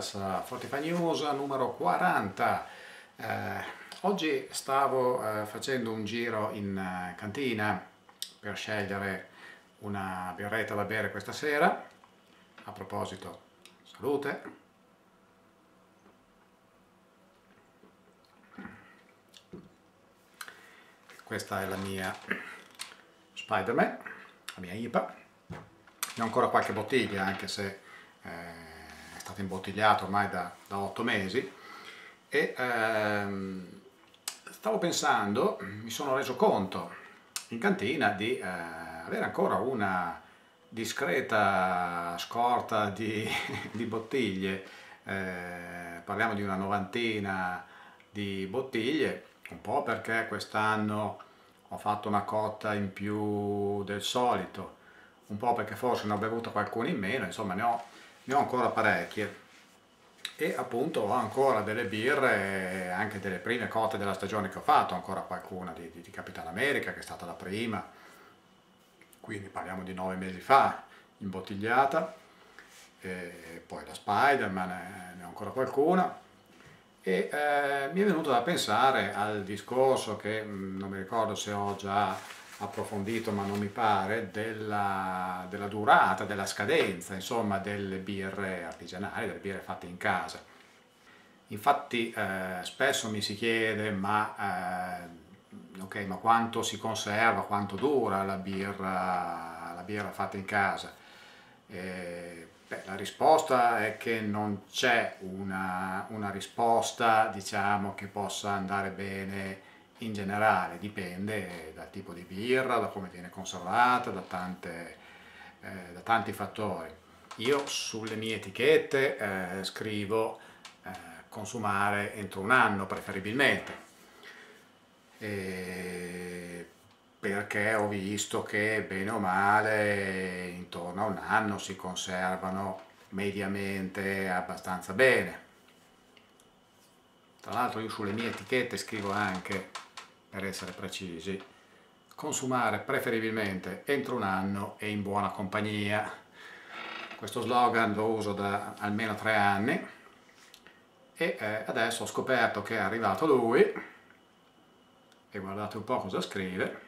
Podcast, Fortify News numero 40. Oggi stavo facendo un giro in cantina per scegliere una birretta da bere questa sera. A proposito, salute. Questa è la mia Spider-Man, la mia IPA. Ne ho ancora qualche bottiglia, anche se è stato imbottigliato ormai da 8 mesi. E stavo pensando, mi sono reso conto in cantina di avere ancora una discreta scorta di bottiglie. Parliamo di una novantina di bottiglie, un po' perché quest'anno ho fatto una cotta in più del solito, un po' perché forse ne ho bevuta qualcuna in meno, insomma ne ho ancora parecchie. E appunto ho ancora delle birre, anche delle prime cotte della stagione che ho fatto, ancora qualcuna di Capitan America, che è stata la prima, quindi parliamo di 9 mesi fa, imbottigliata, e poi la Spider-Man, ne ho ancora qualcuna. E mi è venuto da pensare al discorso che non mi ricordo se ho già approfondito, ma non mi pare, della durata, della scadenza, insomma, delle birre artigianali, delle birre fatte in casa. Infatti spesso mi si chiede, ma quanto si conserva, quanto dura la birra fatta in casa? La risposta è che non c'è una risposta, diciamo, che possa andare bene in generale, dipende dal tipo di birra, da come viene conservata, da tanti fattori. Io sulle mie etichette scrivo consumare entro un anno preferibilmente, perché ho visto che bene o male intorno a un anno si conservano mediamente abbastanza bene. Tra l'altro io sulle mie etichette scrivo anche, per essere precisi, consumare preferibilmente entro un anno e in buona compagnia. Questo slogan lo uso da almeno 3 anni e adesso ho scoperto che è arrivato lui e guardate un po' cosa scrive.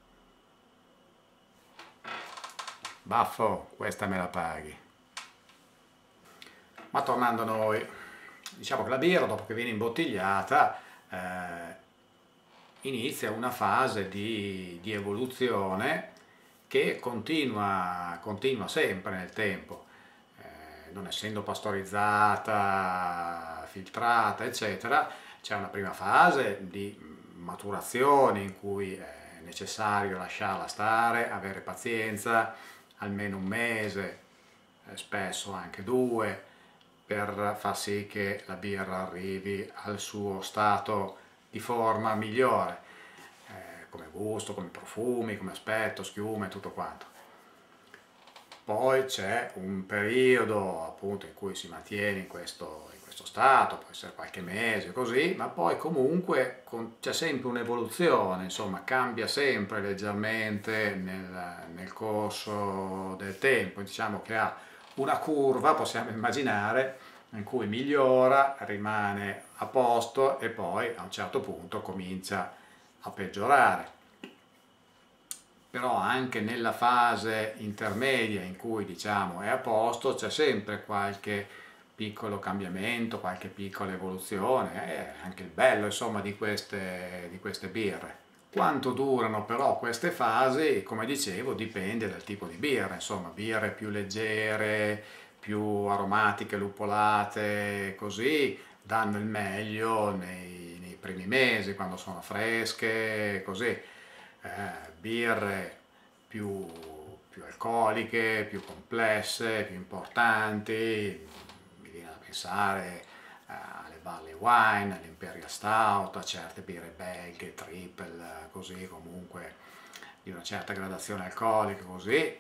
Baffo, questa me la paghi. Ma tornando a noi, diciamo che la birra, dopo che viene imbottigliata, inizia una fase di evoluzione che continua sempre nel tempo. Non essendo pastorizzata, filtrata, eccetera, c'è una prima fase di maturazione in cui è necessario lasciarla stare, avere pazienza, almeno un mese, spesso anche 2, per far sì che la birra arrivi al suo stato di forma migliore, come gusto, come profumi, come aspetto, schiume, tutto quanto. Poi c'è un periodo appunto in cui si mantiene in questo stato, può essere qualche mese così, ma poi comunque c'è sempre un'evoluzione, insomma cambia sempre leggermente nel corso del tempo, diciamo che ha una curva, possiamo immaginare, in cui migliora, rimane a posto e poi a un certo punto comincia a peggiorare. Però anche nella fase intermedia in cui diciamo è a posto c'è sempre qualche piccolo cambiamento, qualche piccola evoluzione, è anche il bello insomma di queste birre. Quanto durano però queste fasi, come dicevo, dipende dal tipo di birra, insomma birre più leggere, più aromatiche, lupolate, così danno il meglio nei primi mesi, quando sono fresche, così. Birre più alcoliche, più complesse, più importanti, mi viene da pensare alle barley wine, all'imperial stout, a certe birre belghe, triple, così comunque di una certa gradazione alcolica, così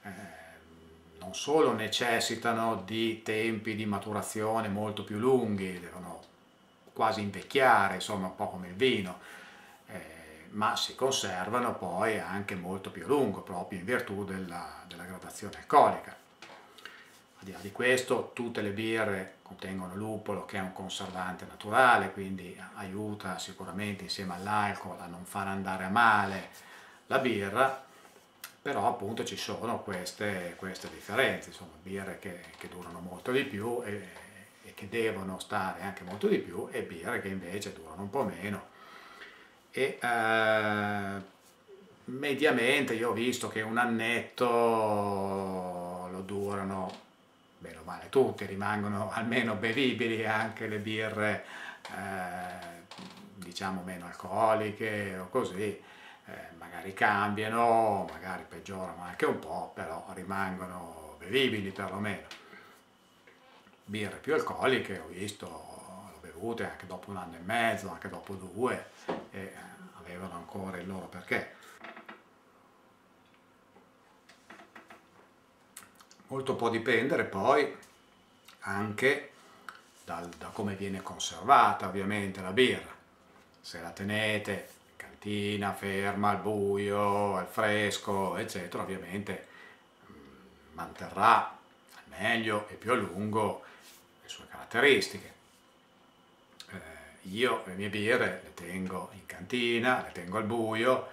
non solo necessitano di tempi di maturazione molto più lunghi, devono quasi invecchiare, insomma un po' come il vino, ma si conservano poi anche molto più a lungo, proprio in virtù della gradazione alcolica. Al di là di questo, tutte le birre contengono lupolo, che è un conservante naturale, quindi aiuta sicuramente insieme all'alcol a non far andare a male la birra, però appunto ci sono queste differenze, insomma, birre che durano molto di più e che devono stare anche molto di più, e birre che invece durano un po' meno. E mediamente io ho visto che un annetto lo durano bene o male tutti, rimangono almeno bevibili anche le birre diciamo meno alcoliche o così, magari cambiano, magari peggiorano anche un po', però rimangono bevibili perlomeno. Birre più alcoliche ho visto, l'ho bevute anche dopo un anno e mezzo, anche dopo due, e avevano ancora il loro perché. Molto può dipendere poi anche da come viene conservata ovviamente la birra. Se la tenete in cantina, ferma, al buio, al fresco, eccetera, ovviamente manterrà al meglio e più a lungo le sue caratteristiche. Io le mie birre le tengo in cantina, le tengo al buio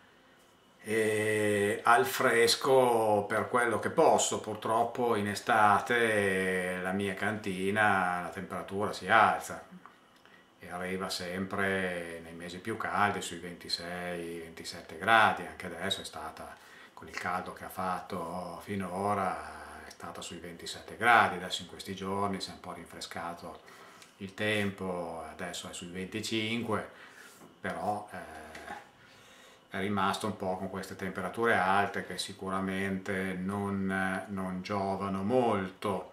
e al fresco per quello che posso. Purtroppo in estate la mia cantina, la temperatura si alza e arriva sempre nei mesi più caldi sui 26-27 gradi, anche adesso è stata, con il caldo che ha fatto finora, è stata sui 27 gradi, adesso in questi giorni si è un po' rinfrescato il tempo, adesso è sui 25, però è rimasto un po' con queste temperature alte che sicuramente non giovano molto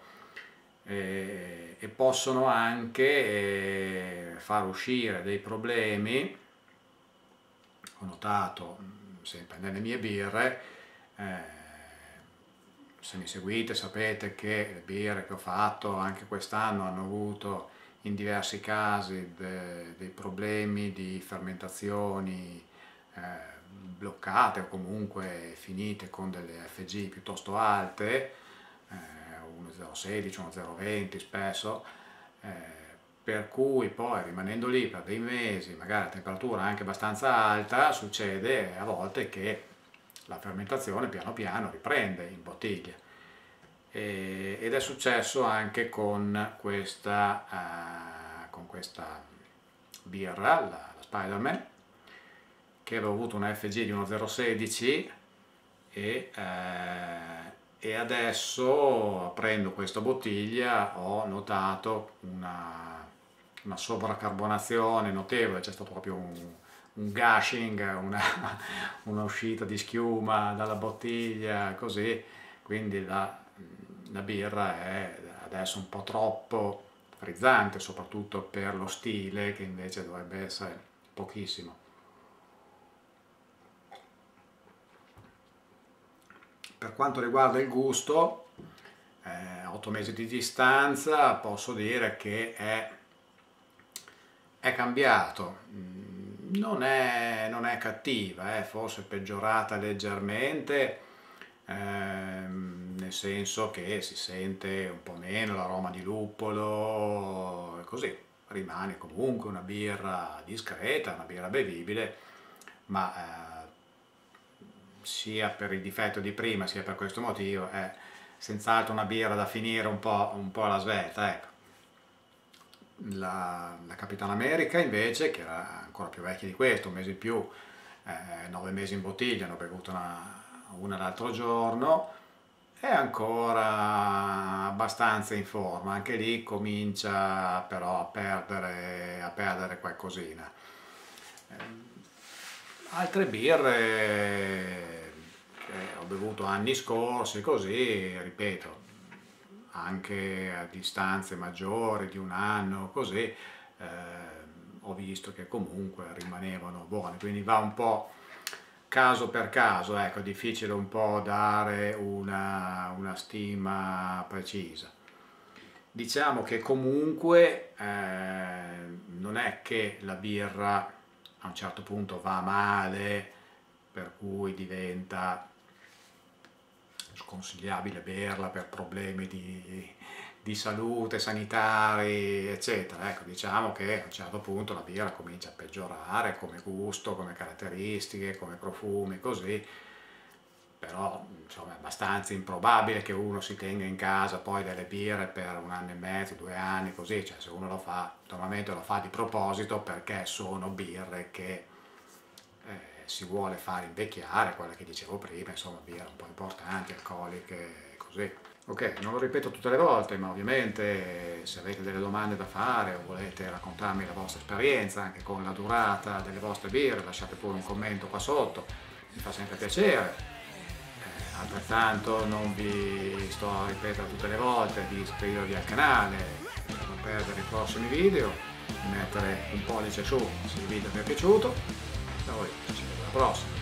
e possono anche far uscire dei problemi. Ho notato sempre nelle mie birre, se mi seguite sapete che le birre che ho fatto anche quest'anno hanno avuto in diversi casi dei problemi di fermentazioni bloccate o comunque finite con delle Fg piuttosto alte, 1,016, 1,020 spesso, per cui poi rimanendo lì per dei mesi, magari a temperatura anche abbastanza alta, succede a volte che la fermentazione piano piano riprende in bottiglia. Ed è successo anche con questa birra, la Spider-Man, che aveva avuto una Fg di 1,016 e adesso aprendo questa bottiglia ho notato una sovracarbonazione notevole, c'è stato proprio un gushing, una uscita di schiuma dalla bottiglia, così, quindi la birra è adesso un po' troppo frizzante, soprattutto per lo stile che invece dovrebbe essere pochissimo. Per quanto riguarda il gusto, a 8 mesi di distanza posso dire che è cambiato. Non è cattiva, forse peggiorata leggermente, nel senso che si sente un po' meno l'aroma di luppolo e così. Rimane comunque una birra discreta, una birra bevibile, ma sia per il difetto di prima sia per questo motivo è senz'altro una birra da finire un po' alla svelta, ecco. La Capitan America invece, che era ancora più vecchia di questo, un mese in più, 9 mesi in bottiglia, ne ho bevuta una l'altro giorno, è ancora abbastanza in forma, anche lì comincia però a perdere qualcosina. Altre birre che ho bevuto anni scorsi, così, ripeto, anche a distanze maggiori di un anno, così, ho visto che comunque rimanevano buone, quindi va un po' caso per caso, ecco, è difficile un po' dare una stima precisa. Diciamo che comunque non è che la birra a un certo punto va male, per cui diventa sconsigliabile berla per problemi di salute, sanitari, eccetera. Ecco, diciamo che a un certo punto la birra comincia a peggiorare come gusto, come caratteristiche, come profumi, così. Però insomma è abbastanza improbabile che uno si tenga in casa poi delle birre per 1 anno e mezzo, 2 anni, così. Cioè, se uno lo fa, normalmente lo fa di proposito, perché sono birre che si vuole fare invecchiare, quella che dicevo prima, insomma birre un po' importanti, alcoliche, così. Ok, non lo ripeto tutte le volte, ma ovviamente se avete delle domande da fare o volete raccontarmi la vostra esperienza anche con la durata delle vostre birre, lasciate pure un commento qua sotto, mi fa sempre piacere. Altrettanto non vi sto a ripetere tutte le volte di iscrivervi al canale per non perdere i prossimi video, di mettere un pollice su se il video vi è piaciuto. Noi ci vediamo alla prossima.